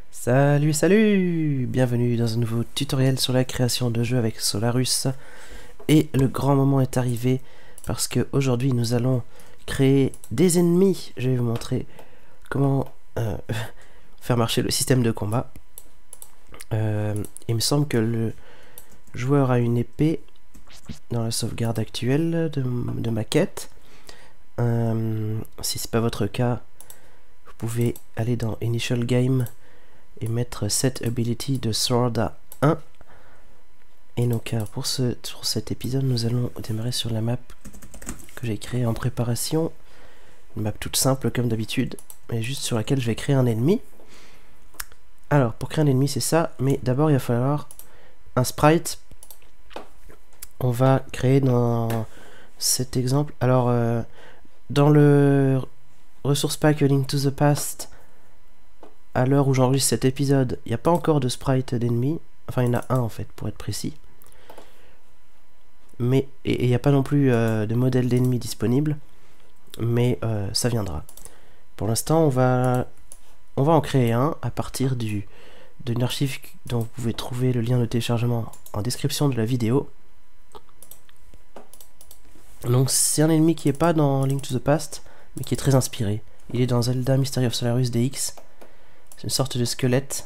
Salut, salut! Bienvenue dans un nouveau tutoriel sur la création de jeux avec Solarus. Et le grand moment est arrivé parce que aujourd'hui nous allons créer des ennemis. Je vais vous montrer comment faire marcher le système de combat. Il me semble que le joueur a une épée dans la sauvegarde actuelle de ma quête. Si c'est pas votre cas, vous pouvez aller dans Initial Game et mettre Set Ability de Sword à 1. Et donc pour cet épisode, nous allons démarrer sur la map que j'ai créée en préparation. Une map toute simple comme d'habitude, mais juste sur laquelle je vais créer un ennemi. Alors pour créer un ennemi c'est ça, mais d'abord il va falloir un sprite. On va créer dans cet exemple. Alors dans le Resource Pack Link to the Past, à l'heure où j'enregistre cet épisode, il n'y a pas encore de sprite d'ennemi. Enfin, il y en a un en fait, pour être précis. Mais il n'y a pas non plus de modèle d'ennemi disponible. Mais ça viendra. Pour l'instant, on va en créer un à partir d'une archive dont vous pouvez trouver le lien de téléchargement en description de la vidéo. Donc c'est un ennemi qui n'est pas dans Link to the Past, mais qui est très inspiré. Il est dans Zelda Mystery of Solarus DX. C'est une sorte de squelette.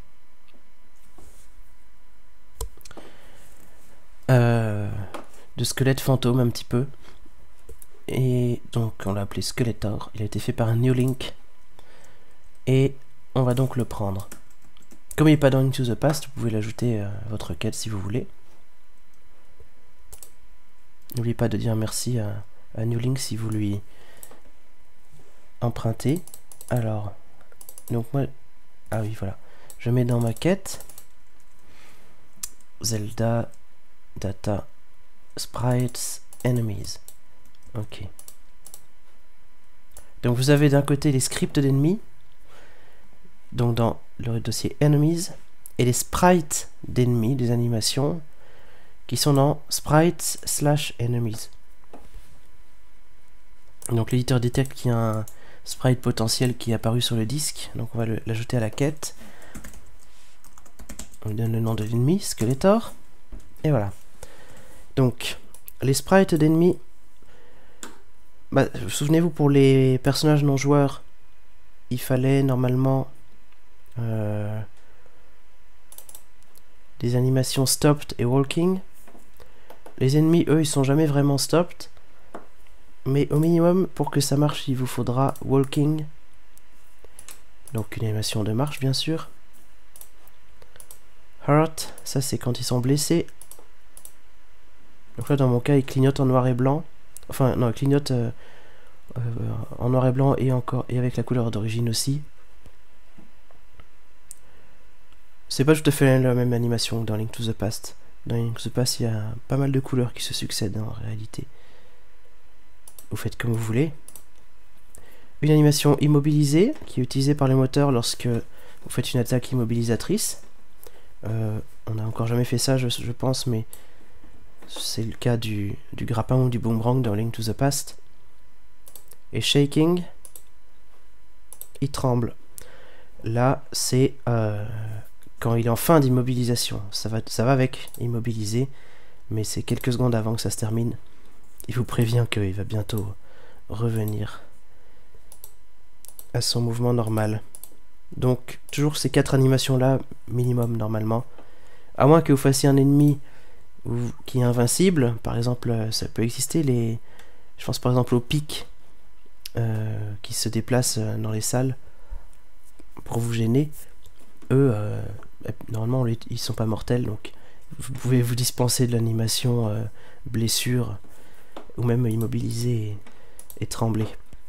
De squelette fantôme un petit peu. Et donc on l'a appelé Skeletor. Il a été fait par un New Link. Et on va donc le prendre. Comme il n'est pas dans Link to the Past, vous pouvez l'ajouter à votre quête si vous voulez. N'oubliez pas de dire merci à New Link si vous lui empruntez. Alors, donc moi... Ah oui, voilà. Je mets dans ma quête Zelda Data Sprites Enemies. Ok. Donc vous avez d'un côté les scripts d'ennemis, donc dans le dossier Enemies, et les sprites d'ennemis, des animations, qui sont dans Sprites/Enemies. Donc l'éditeur détecte qu'il y a un sprite potentiel qui est apparu sur le disque, donc on va l'ajouter à la quête. On lui donne le nom de l'ennemi, Skeletor, et voilà. Donc les sprites d'ennemis, souvenez-vous, pour les personnages non joueurs, il fallait normalement des animations stopped et walking. Les ennemis, eux, ils sont jamais vraiment stopped. Mais au minimum, pour que ça marche, il vous faudra walking. Donc une animation de marche, bien sûr. Hurt, ça c'est quand ils sont blessés. Donc là, dans mon cas, ils clignotent en noir et blanc. Enfin, non, ils clignotent en noir et blanc et avec la couleur d'origine aussi. C'est pas tout à fait la même animation que dans Link to the Past. Dans Link to the Past, il y a pas mal de couleurs qui se succèdent en réalité. Vous faites comme vous voulez. Une animation immobilisée qui est utilisée par le moteur lorsque vous faites une attaque immobilisatrice. On n'a encore jamais fait ça, je pense, mais c'est le cas du grappin ou du boomerang dans Link to the Past. Et shaking, il tremble. Là, c'est quand il est en fin d'immobilisation. Ça va avec immobiliser, mais c'est quelques secondes avant que ça se termine. Il vous prévient qu'il va bientôt revenir à son mouvement normal. Donc, toujours ces 4 animations-là, minimum normalement. À moins que vous fassiez un ennemi qui est invincible. Par exemple, ça peut exister, je pense par exemple aux pics qui se déplacent dans les salles pour vous gêner. Eux, normalement, ils sont pas mortels, donc vous pouvez vous dispenser de l'animation blessure, ou même immobiliser et trembler.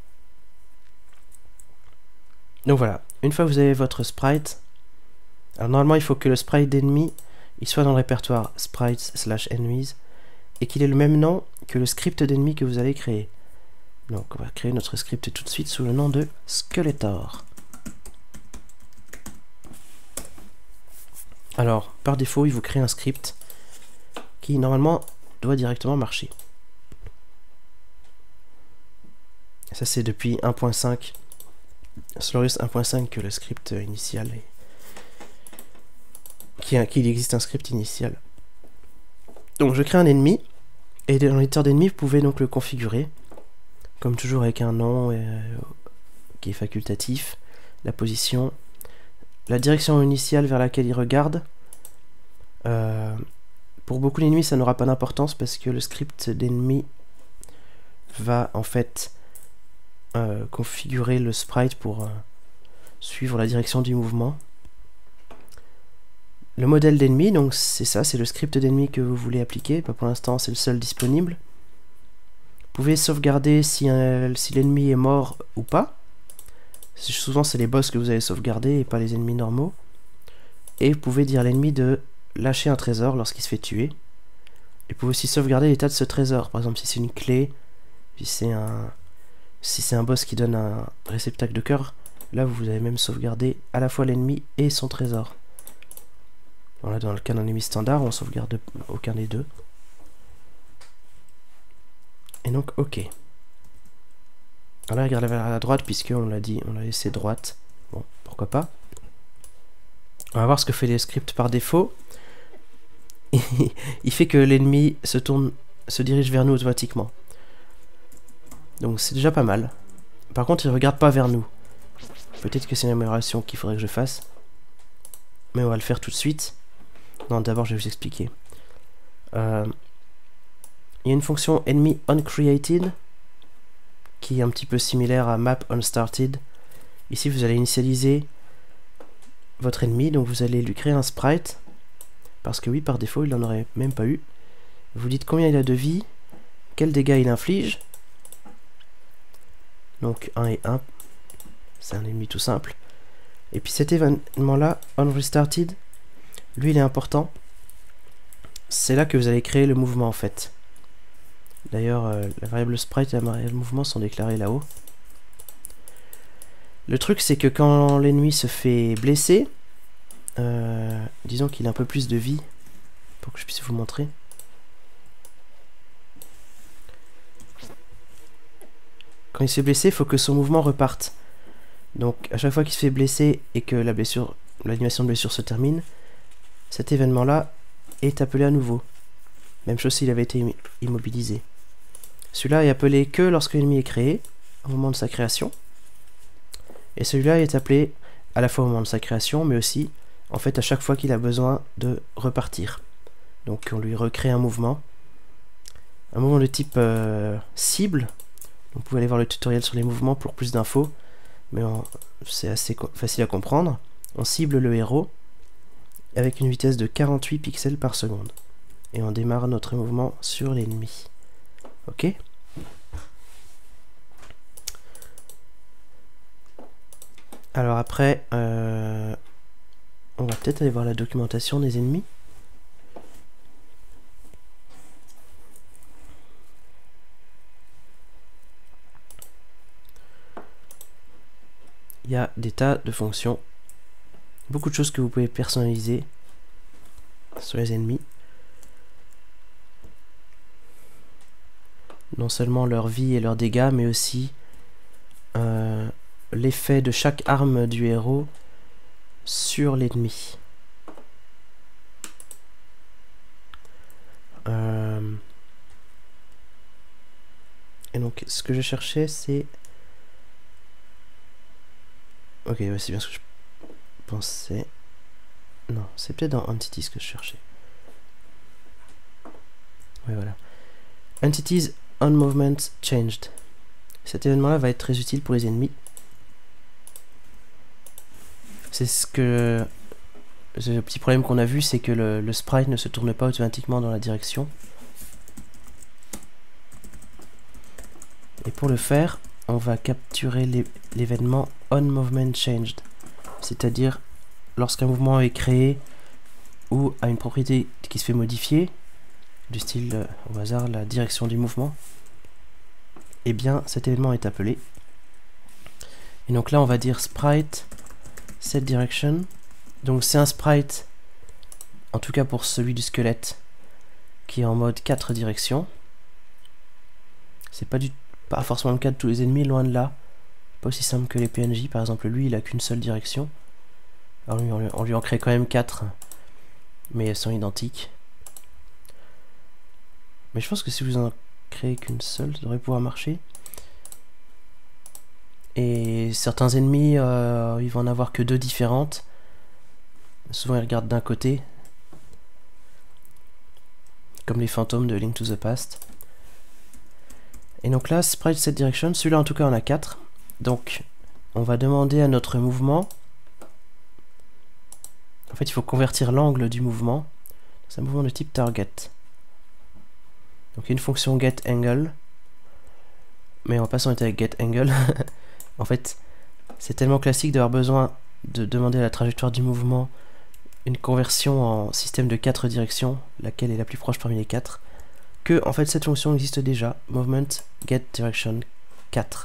Donc voilà, une fois que vous avez votre sprite, alors normalement il faut que le sprite d'ennemi il soit dans le répertoire sprites/enemies et qu'il ait le même nom que le script d'ennemi que vous allez créer. Donc on va créer notre script tout de suite sous le nom de Skeletor. Alors par défaut il vous crée un script qui normalement doit directement marcher. Ça c'est depuis 1.5, Solarus 1.5 que le script initial qu'il existe un script initial. Donc je crée un ennemi, et dans l'éditeur d'ennemi, vous pouvez donc le configurer, comme toujours avec un nom qui est facultatif, la position, la direction initiale vers laquelle il regarde. Pour beaucoup d'ennemis, ça n'aura pas d'importance parce que le script d'ennemi va en fait configurer le sprite pour suivre la direction du mouvement. Le modèle d'ennemi, donc c'est ça, c'est le script d'ennemi que vous voulez appliquer. Pour l'instant, c'est le seul disponible. Vous pouvez sauvegarder si l'ennemi est mort ou pas. Souvent, c'est les boss que vous allez sauvegarder et pas les ennemis normaux. Et vous pouvez dire à l'ennemi de lâcher un trésor lorsqu'il se fait tuer. Et vous pouvez aussi sauvegarder l'état de ce trésor. Par exemple, si c'est une clé, si c'est un boss qui donne un réceptacle de cœur, là vous avez même sauvegardé à la fois l'ennemi et son trésor. Voilà, dans le cas d'un ennemi standard, on sauvegarde aucun des deux. Et donc, ok. Alors là, regardez vers la droite, puisqu'on l'a dit, on l'a laissé droite. Bon, pourquoi pas. On va voir ce que fait les scripts par défaut. Il fait que l'ennemi se dirige vers nous automatiquement. Donc c'est déjà pas mal. Par contre, il regarde pas vers nous. Peut-être que c'est une amélioration qu'il faudrait que je fasse. Mais on va le faire tout de suite. Non, d'abord je vais vous expliquer. Il y a une fonction enemy uncreated qui est un petit peu similaire à map unstarted. Ici vous allez initialiser votre ennemi, donc vous allez lui créer un sprite. Parce que oui, par défaut, il n'en aurait même pas eu. Vous dites combien il a de vie, quels dégâts il inflige. Donc 1 et 1, c'est un ennemi tout simple. Et puis cet événement-là, onRestarted, lui il est important. C'est là que vous allez créer le mouvement en fait. D'ailleurs, la variable sprite et la variable mouvement sont déclarées là-haut. Le truc c'est que quand l'ennemi se fait blesser, disons qu'il a un peu plus de vie, pour que je puisse vous montrer. Quand il se fait blesser, il faut que son mouvement reparte. Donc à chaque fois qu'il se fait blesser et que l'animation de blessure se termine, cet événement-là est appelé à nouveau. Même chose s'il avait été immobilisé. Celui-là est appelé que lorsque l'ennemi est créé, au moment de sa création. Et celui-là est appelé à la fois au moment de sa création, mais aussi en fait à chaque fois qu'il a besoin de repartir. Donc on lui recrée un mouvement de type cible. Vous pouvez aller voir le tutoriel sur les mouvements pour plus d'infos, mais c'est assez facile à comprendre. On cible le héros avec une vitesse de 48 pixels par seconde. Et on démarre notre mouvement sur l'ennemi. Ok ? Alors après, on va peut-être aller voir la documentation des ennemis. Il y a des tas de fonctions, beaucoup de choses que vous pouvez personnaliser sur les ennemis. Non seulement leur vie et leurs dégâts, mais aussi l'effet de chaque arme du héros sur l'ennemi. Et donc ce que je cherchais c'est... Ok, ouais, c'est bien ce que je pensais. Non, c'est peut-être dans Entities que je cherchais. Oui, voilà. Entities on Movement Changed. Cet événement-là va être très utile pour les ennemis. C'est ce que... Le petit problème qu'on a vu, c'est que le sprite ne se tourne pas automatiquement dans la direction. Et pour le faire, on va capturer l'événement onMovementChanged, c'est-à-dire lorsqu'un mouvement est créé ou a une propriété qui se fait modifier, du style au hasard la direction du mouvement, et bien cet événement est appelé. Et donc là on va dire sprite setDirection. Donc c'est un sprite, en tout cas pour celui du squelette, qui est en mode 4 directions. C'est pas forcément le cas de tous les ennemis, loin de là. Pas aussi simple que les PNJ, par exemple lui il a qu'une seule direction. Alors lui, on lui en crée quand même 4 mais elles sont identiques. Mais je pense que si vous en créez qu'une seule, ça devrait pouvoir marcher. Et certains ennemis, ils vont en avoir que deux différentes. Souvent ils regardent d'un côté. Comme les fantômes de Link to the Past. Et donc là, Sprite Set Direction, celui-là en tout cas on a 4. Donc on va demander à notre mouvement. En fait il faut convertir l'angle du mouvement. C'est un mouvement de type target. Donc il y a une fonction getAngle. Mais on va pas s'arrêter avec getAngle. En fait, c'est tellement classique d'avoir besoin de demander à la trajectoire du mouvement une conversion en système de 4 directions, laquelle est la plus proche parmi les 4, que en fait cette fonction existe déjà, movement get direction 4.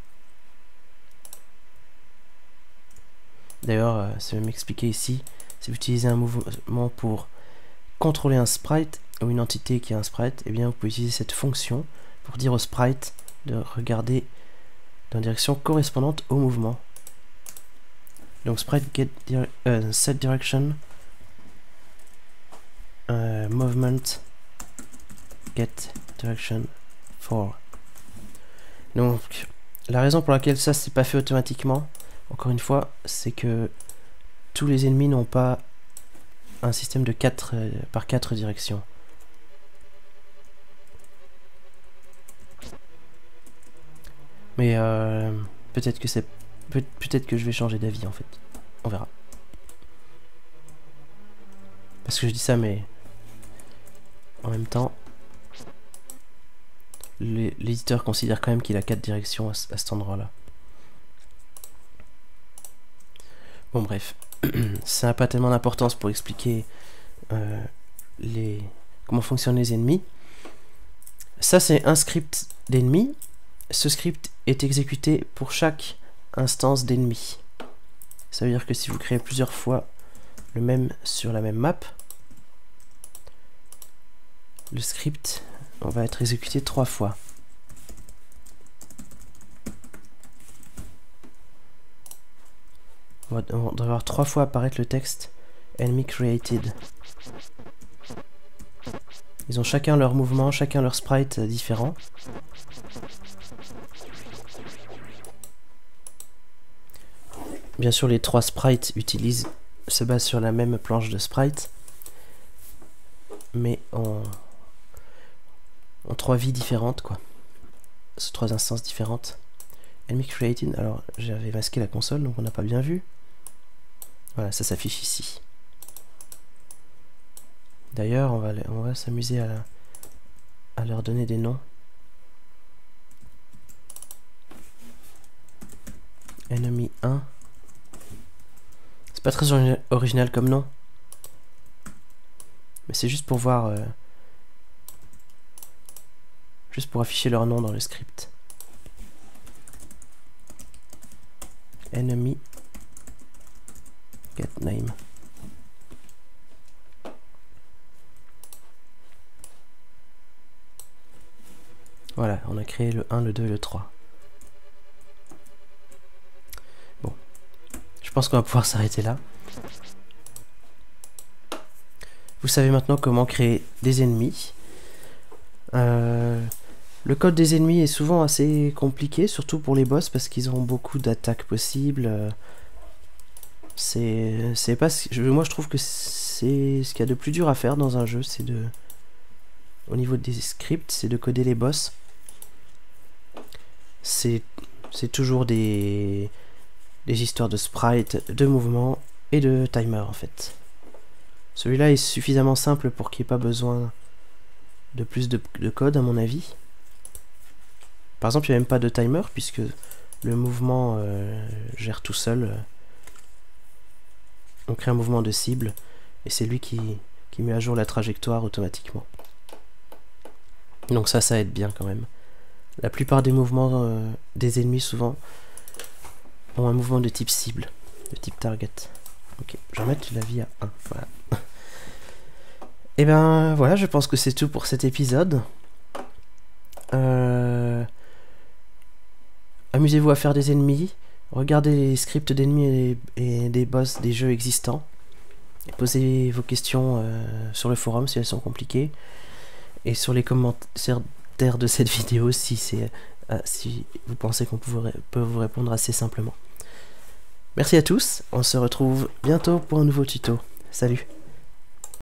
D'ailleurs, c'est même expliqué ici, si vous utilisez un mouvement pour contrôler un sprite ou une entité qui a un sprite, et bien vous pouvez utiliser cette fonction pour dire au sprite de regarder dans la direction correspondante au mouvement. Donc sprite get set direction movement get direction 4. Donc la raison pour laquelle ça c'est pas fait automatiquement, encore une fois, c'est que tous les ennemis n'ont pas un système de 4 par 4 directions. Mais peut-être que peut-être que je vais changer d'avis en fait. On verra. Parce que je dis ça, mais en même temps, l'éditeur considère quand même qu'il a 4 directions à cet endroit-là. Bon bref, ça n'a pas tellement d'importance pour expliquer comment fonctionnent les ennemis. Ça c'est un script d'ennemis. Ce script est exécuté pour chaque instance d'ennemi. Ça veut dire que si vous créez plusieurs fois le même sur la même map, le script va être exécuté 3 fois. On doit avoir 3 fois apparaître le texte enemy created. Ils ont chacun leur mouvement, chacun leur sprite différent. Bien sûr, les 3 sprites se basent sur la même planche de sprite, mais en 3 vies différentes, quoi. 3 instances différentes. Enemy created, alors j'avais masqué la console, donc on n'a pas bien vu. Voilà, ça s'affiche ici. D'ailleurs, on va s'amuser à leur donner des noms. Enemy 1. C'est pas très original comme nom. Mais c'est juste pour voir... juste pour afficher leur nom dans le script. Enemy get name. Voilà, on a créé le 1, le 2 et le 3. Bon, je pense qu'on va pouvoir s'arrêter là. Vous savez maintenant comment créer des ennemis. Le code des ennemis est souvent assez compliqué, surtout pour les boss, parce qu'ils ont beaucoup d'attaques possibles. C'est pas moi je trouve que c'est ce qu'il y a de plus dur à faire dans un jeu, c'est au niveau des scripts, c'est de coder les boss. C'est toujours des histoires de sprite, de mouvement et de timer en fait. Celui-là est suffisamment simple pour qu'il n'y ait pas besoin de plus de code à mon avis. Par exemple, il n'y a même pas de timer puisque le mouvement gère tout seul. On crée un mouvement de cible et c'est lui qui met à jour la trajectoire automatiquement. Donc ça aide bien quand même. La plupart des mouvements des ennemis souvent ont un mouvement de type cible, de type target. Ok, je vais mettre la vie à 1. Voilà. Et ben voilà, je pense que c'est tout pour cet épisode. Amusez-vous à faire des ennemis. Regardez les scripts d'ennemis et des boss des jeux existants. Posez vos questions sur le forum si elles sont compliquées. Et sur les commentaires de cette vidéo si vous pensez qu'on peut vous répondre assez simplement. Merci à tous, on se retrouve bientôt pour un nouveau tuto. Salut!